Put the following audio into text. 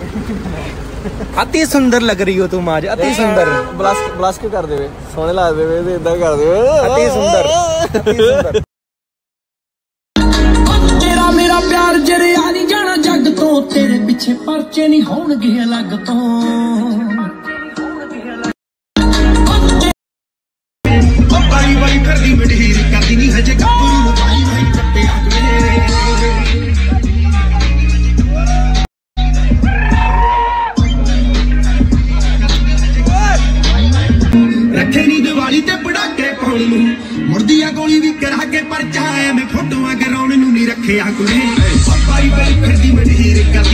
अति सुंदर लग रही हो तुम आज, अति सुंदर। ब्लश क्यों कर देवे, सोने ला देवे ते इदां कर देवे। अति सुंदर, अति सुंदर। तेरा मेरा प्यार जरे आ नहीं जाना जग तो, तेरे पीछे परचे नहीं होणगे अलग तो। बाई बाई करदी मडहीर करदी नहीं हजे गब्बरू बाई बाई कट्टे अगले रखे नी दिवाली ते पटाके पाउण नूं, मुड़दी आ गोली भी करा के पर चाहे मैं फोटोआं कराउण नूं नहीं रखे आ कुड़े। बाई बाई करदी मडहीर